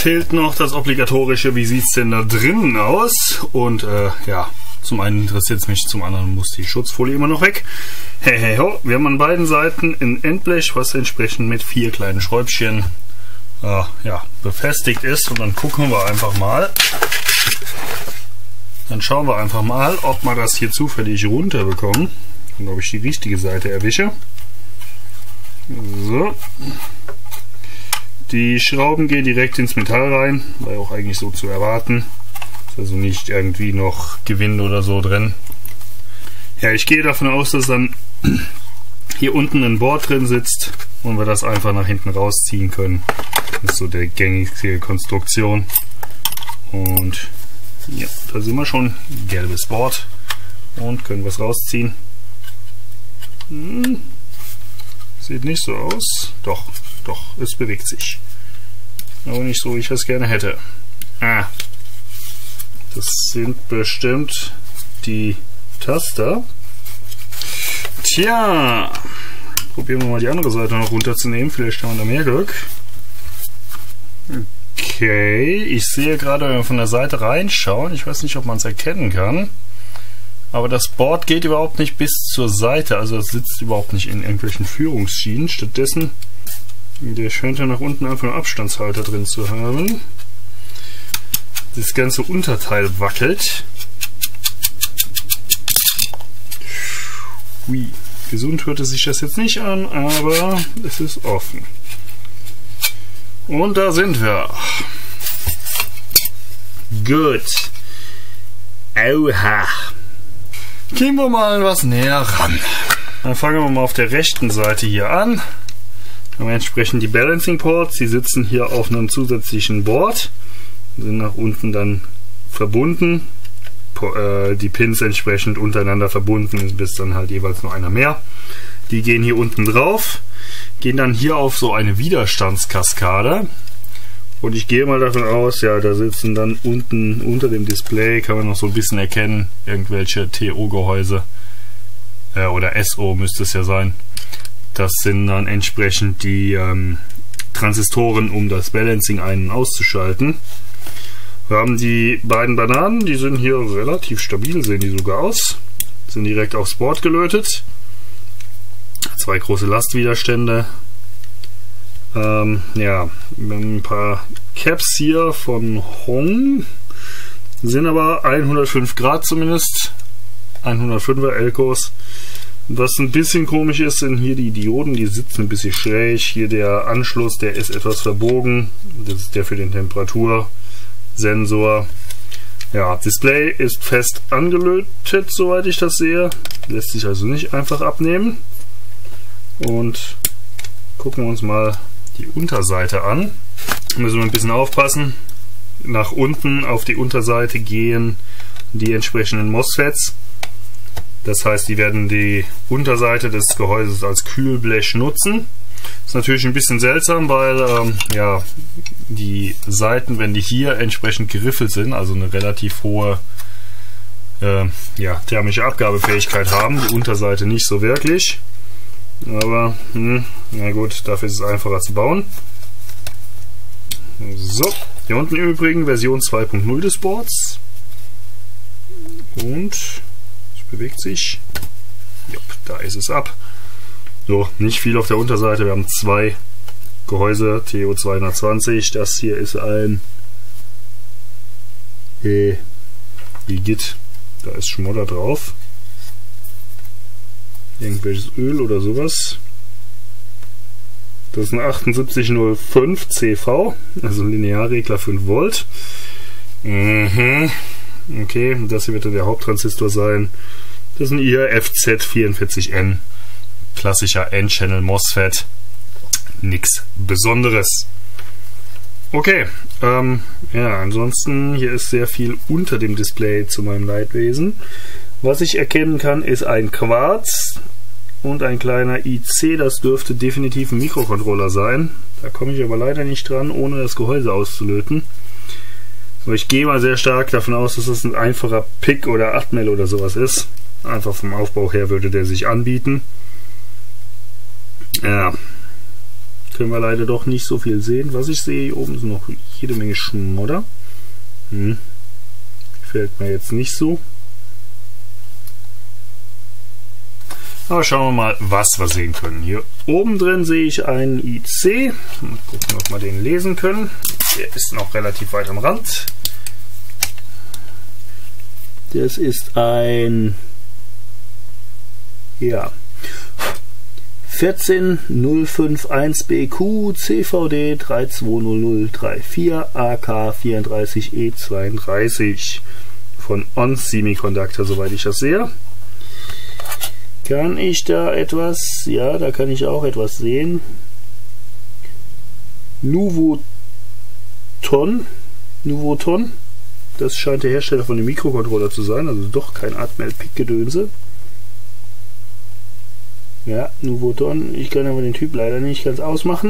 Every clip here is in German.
fehlt noch das obligatorische, wie sieht es denn da drinnen aus? Und ja, zum einen interessiert es mich, zum anderen muss die Schutzfolie immer noch weg. Hey, hey, ho. Wir haben an beiden Seiten ein Endblech, was entsprechend mit 4 kleinen Schräubchen ja, befestigt ist. Und dann gucken wir einfach mal. Dann schauen wir einfach mal, ob wir das hier zufällig runterbekommen und ob ich die richtige Seite erwische. So. Die Schrauben gehen direkt ins Metall rein, war ja auch eigentlich so zu erwarten. Ist also nicht irgendwie noch Gewinde oder so drin. Ja, ich gehe davon aus, dass dann hier unten ein Board drin sitzt und wir das einfach nach hinten rausziehen können. Das ist so der gängige Konstruktion. Und ja, da sind wir schon. Gelbes Board. Und können wir es rausziehen. Sieht nicht so aus. Doch, es bewegt sich. Aber nicht so, wie ich es gerne hätte. Das sind bestimmt die Taster. Tja, probieren wir mal die andere Seite noch runterzunehmen. Vielleicht haben wir da mehr Glück. Okay, ich sehe gerade, wenn wir von der Seite reinschauen, ich weiß nicht, ob man es erkennen kann, aber das Board geht überhaupt nicht bis zur Seite, also es sitzt überhaupt nicht in irgendwelchen Führungsschienen. Stattdessen, der scheint ja nach unten einfach einen Abstandshalter drin zu haben. Das ganze Unterteil wackelt. Hui, gesund hörte sich das jetzt nicht an, aber es ist offen. Und da sind wir. Gut. Oha. Gehen wir mal was näher ran. Dann fangen wir mal auf der rechten Seite hier an. Da haben wir entsprechend die Balancing Ports. Die sitzen hier auf einem zusätzlichen Board. Sind nach unten dann verbunden. Die Pins entsprechend untereinander verbunden, bis dann halt jeweils noch einer mehr. Die gehen hier unten drauf. Gehen dann hier auf so eine Widerstandskaskade und ich gehe mal davon aus, ja, da sitzen dann unten unter dem Display, kann man noch so ein bisschen erkennen, irgendwelche TO-Gehäuse oder SO müsste es ja sein. Das sind dann entsprechend die Transistoren, um das Balancing ein- und auszuschalten. Wir haben die beiden Bananen, die sind hier relativ stabil, sehen die sogar aus, sind direkt aufs Board gelötet. 2 große Lastwiderstände. Ja, ein paar Caps hier von Hong. Sind aber 105 Grad zumindest. 105er Elcos. Was ein bisschen komisch ist, sind hier die Dioden, die sitzen ein bisschen schräg. Hier der Anschluss, der ist etwas verbogen. Das ist der für den Temperatursensor. Ja, Display ist fest angelötet, soweit ich das sehe. Lässt sich also nicht einfach abnehmen. Und gucken wir uns mal die Unterseite an. Müssen wir ein bisschen aufpassen. Nach unten auf die Unterseite gehen die entsprechenden MOSFETs. Das heißt, die werden die Unterseite des Gehäuses als Kühlblech nutzen. Ist natürlich ein bisschen seltsam, weil ja, die Seiten, wenn die hier entsprechend geriffelt sind, also eine relativ hohe ja, thermische Abgabefähigkeit haben, die Unterseite nicht so wirklich. Aber, na gut, dafür ist es einfacher zu bauen. So, hier unten im Übrigen Version 2.0 des Boards. Und es bewegt sich. Jupp, da ist es ab. So, nicht viel auf der Unterseite. Wir haben 2 Gehäuse, TO220. Das hier ist ein Igitt. Da ist Schmodder drauf. Irgendwelches Öl oder sowas. Das ist ein 7805 CV, also ein Linearregler 5 Volt. Okay, das hier wird dann der Haupttransistor sein. Das ist ein IRFZ44N. Klassischer N-Channel MOSFET. Nix Besonderes. Okay, ja, ansonsten hier ist sehr viel unter dem Display zu meinem Leidwesen. Was ich erkennen kann, ist ein Quarz und ein kleiner IC. Das dürfte definitiv ein Mikrocontroller sein. Da komme ich aber leider nicht dran, ohne das Gehäuse auszulöten. Aber ich gehe mal sehr stark davon aus, dass es ein einfacher PIC oder 8-Mel oder sowas ist. Einfach vom Aufbau her würde der sich anbieten. Ja. können wir leider doch nicht so viel sehen. Was ich sehe, hier oben ist noch jede Menge Schmodder. Gefällt mir jetzt nicht so. Aber schauen wir mal, was wir sehen können. Hier oben drin sehe ich einen IC. Mal gucken, ob wir den lesen können. Der ist noch relativ weit am Rand. Das ist ein 14051BQ CVD 320034 AK34E32 von ON Semiconductor, soweit ich das sehe. Kann ich da etwas? Ja, da kann ich auch etwas sehen. Nuvoton. Das scheint der Hersteller von dem Mikrocontroller zu sein, also doch kein Atmel-Pick-Gedönse. Ja, Nuvoton. Ich kann aber den Typ leider nicht ganz ausmachen.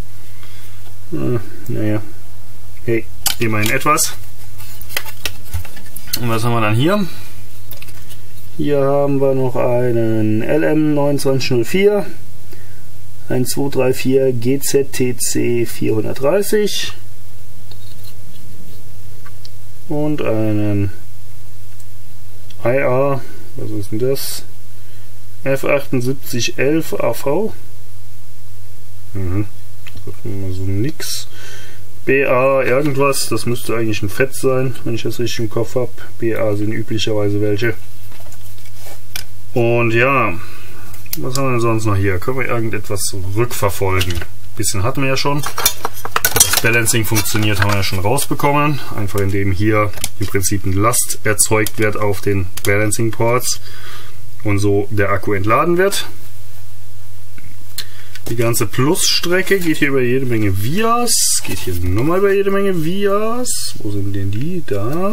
Naja. Hey, immerhin etwas. Und was haben wir dann hier? Hier haben wir noch einen LM2904, ein 234 GZTC 430 und einen IA, was ist denn das? F7811 AV. Das ist immer so nix. BA irgendwas, das müsste eigentlich ein Fett sein, wenn ich das richtig im Kopf habe. BA sind üblicherweise welche. Und ja, was haben wir denn sonst noch hier? Können wir irgendetwas zurückverfolgen? Ein bisschen hatten wir ja schon. Das Balancing funktioniert, haben wir ja schon rausbekommen. Einfach indem hier im Prinzip eine Last erzeugt wird auf den Balancing Ports und so der Akku entladen wird. Die ganze Plusstrecke geht hier über jede Menge Vias. Geht hier nochmal über jede Menge Vias. Wo sind denn die? Da.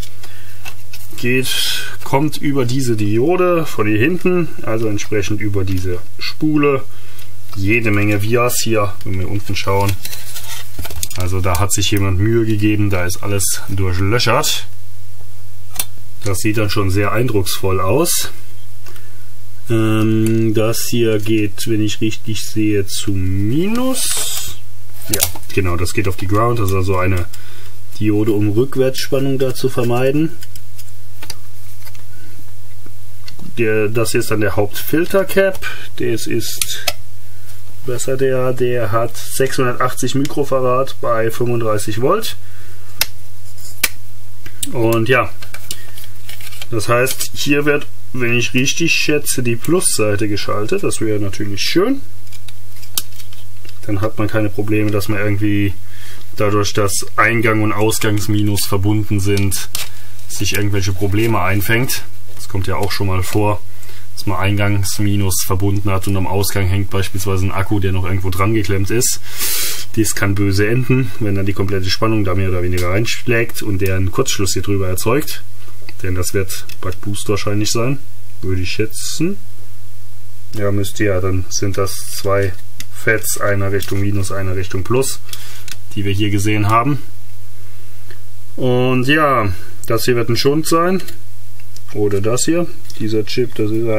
Kommt über diese Diode von hier hinten, also entsprechend über diese Spule. Jede Menge Vias hier, wenn wir unten schauen. Also da hat sich jemand Mühe gegeben, da ist alles durchlöchert. Das sieht dann schon sehr eindrucksvoll aus. Das hier geht, wenn ich richtig sehe, zu Minus. Ja, genau, das geht auf die Ground, das ist also eine Diode, um Rückwärtsspannung da zu vermeiden. Das hier ist dann der Hauptfilter-Cap. Der hat 680 Mikrofarad bei 35 Volt. Und ja, das heißt, hier wird, wenn ich richtig schätze, die Plusseite geschaltet. Das wäre natürlich schön. Dann hat man keine Probleme, dass man irgendwie dadurch, dass Eingang und Ausgangsminus verbunden sind, sich irgendwelche Probleme einfängt. Das kommt ja auch schon mal vor, dass man Eingangsminus verbunden hat und am Ausgang hängt beispielsweise ein Akku, der noch irgendwo dran geklemmt ist. Dies kann böse enden, wenn dann die komplette Spannung da mehr oder weniger reinschlägt und der einen Kurzschluss hier drüber erzeugt. Denn das wird Buck Boost wahrscheinlich sein, würde ich schätzen. Ja, müsste ja, dann sind das zwei Fets, einer Richtung Minus, einer Richtung Plus, die wir hier gesehen haben. Und ja, das hier wird ein Shunt sein. Oder das hier, dieser Chip, das ist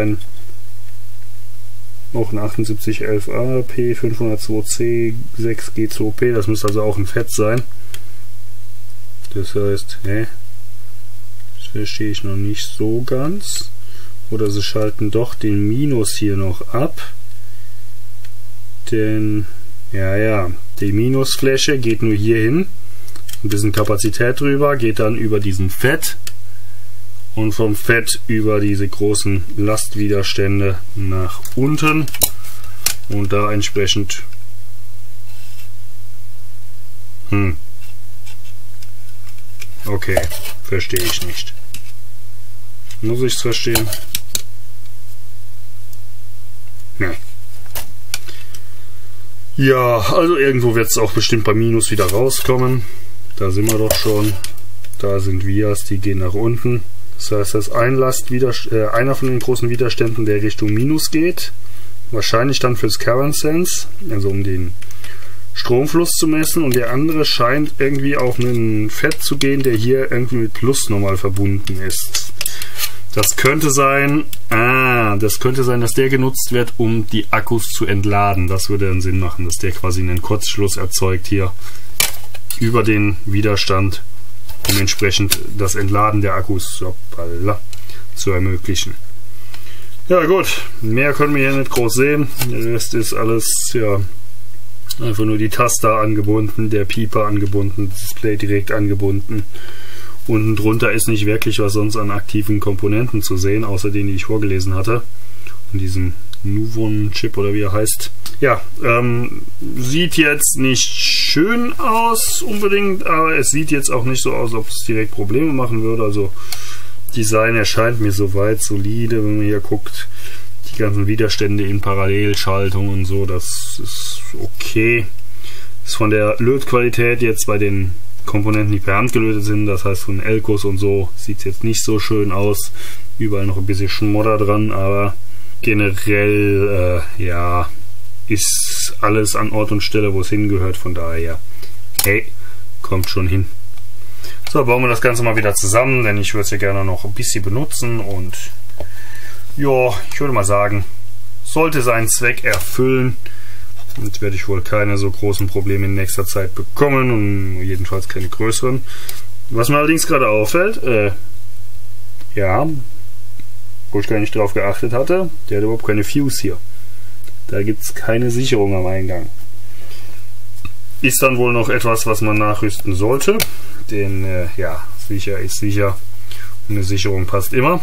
auch ein 7811A P502C 6G2P, das müsste also auch ein Fett sein. Das heißt, das verstehe ich noch nicht so ganz. Oder sie schalten doch den Minus hier noch ab. Denn, ja, die Minusfläche geht nur hier hin. Ein bisschen Kapazität drüber, geht dann über diesen Fett. Und vom Fett über diese großen Lastwiderstände nach unten und da entsprechend okay, verstehe ich nicht. Muss ich es verstehen? Nee. Ja, also irgendwo wird es auch bestimmt bei Minus wieder rauskommen. Da sind wir doch schon. Da sind Vias, die gehen nach unten. Das heißt, dass einer von den großen Widerständen, der Richtung Minus geht, wahrscheinlich dann fürs Current Sense, also um den Stromfluss zu messen, und der andere scheint irgendwie auf einen Fett zu gehen, der hier irgendwie mit Plus nochmal verbunden ist. Das könnte sein, dass der genutzt wird, um die Akkus zu entladen. Das würde dann Sinn machen, dass der quasi einen Kurzschluss erzeugt hier über den Widerstand, um entsprechend das Entladen der Akkus zu ermöglichen. Ja gut, mehr können wir hier nicht groß sehen. Der Rest ist alles, ja, einfach nur die Taster angebunden, der Pieper angebunden, das Display direkt angebunden. Unten drunter ist nicht wirklich was sonst an aktiven Komponenten zu sehen, außer denen, die ich vorgelesen hatte. In diesem Nuvon-Chip oder wie er heißt. Ja, sieht jetzt nicht schön aus unbedingt, aber es sieht jetzt auch nicht so aus, ob es direkt Probleme machen würde. Also Design erscheint mir soweit solide, wenn man hier guckt. Die ganzen Widerstände in Parallelschaltung und so, das ist okay. Ist von der Lötqualität jetzt bei den Komponenten, die per Hand gelötet sind, das heißt von Elcos und so, sieht es jetzt nicht so schön aus. Überall noch ein bisschen Schmodder dran, aber generell, ja, ist alles an Ort und Stelle, wo es hingehört. Von daher, hey, kommt schon hin. So, bauen wir das Ganze mal wieder zusammen, denn ich würde es ja gerne noch ein bisschen benutzen und ja, ich würde mal sagen, sollte seinen Zweck erfüllen. Damit werde ich wohl keine so großen Probleme in nächster Zeit bekommen und jedenfalls keine größeren. Was mir allerdings gerade auffällt, ja, wo ich gar nicht drauf geachtet hatte, der hat überhaupt keine Fuse hier. Da gibt es keine Sicherung am Eingang. Ist dann wohl noch etwas, was man nachrüsten sollte, denn ja, sicher ist sicher und eine Sicherung passt immer.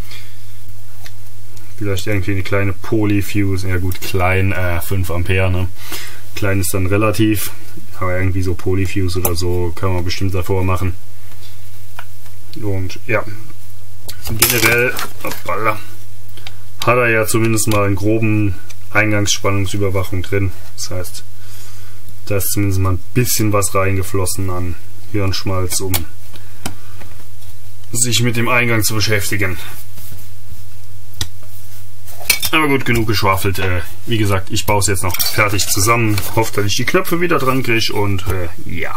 Vielleicht irgendwie eine kleine Polyfuse, ja gut, klein, 5 Ampere, ne? Klein ist dann relativ, aber irgendwie so Polyfuse oder so kann man bestimmt davor machen. Und ja, generell hat er ja zumindest mal einen groben Eingangsspannungsüberwachung drin. Das heißt, da ist zumindest mal ein bisschen was reingeflossen an Hirnschmalz, um sich mit dem Eingang zu beschäftigen. Aber gut, genug geschwafelt. Wie gesagt, ich baue es jetzt noch fertig zusammen. Hoffe, dass ich die Knöpfe wieder dran kriege und ja.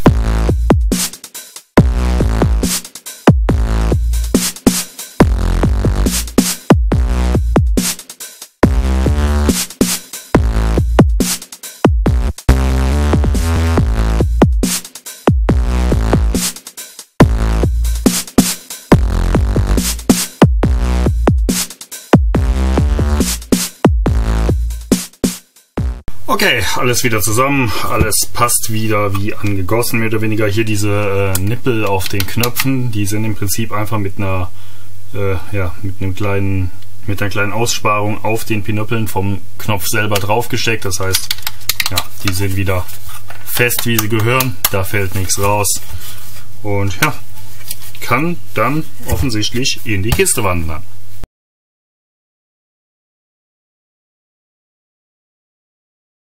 Okay, alles wieder zusammen, alles passt wieder wie angegossen, mehr oder weniger. Hier diese Nippel auf den Knöpfen, die sind im Prinzip einfach mit einer kleinen Aussparung auf den Pinöppeln vom Knopf selber drauf gesteckt. Das heißt, ja, die sind wieder fest, wie sie gehören, da fällt nichts raus und ja, kann dann offensichtlich in die Kiste wandern.